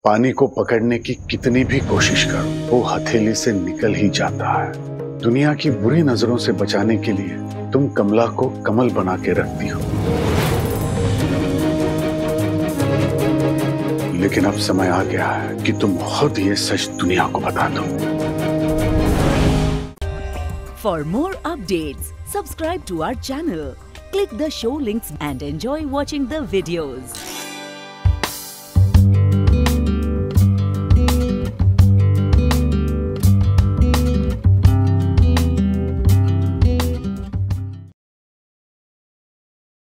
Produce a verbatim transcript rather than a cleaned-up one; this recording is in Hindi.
पानी को पकड़ने की कितनी भी कोशिश करो, वो हथेली से निकल ही जाता है। दुनिया की बुरी नजरों से बचाने के लिए तुम कमला को कमल बना के रखती हो, लेकिन अब समय आ गया है कि तुम खुद ये सच दुनिया को बता दो। For more updates, subscribe to our channel, click the show links and enjoy watching the videos.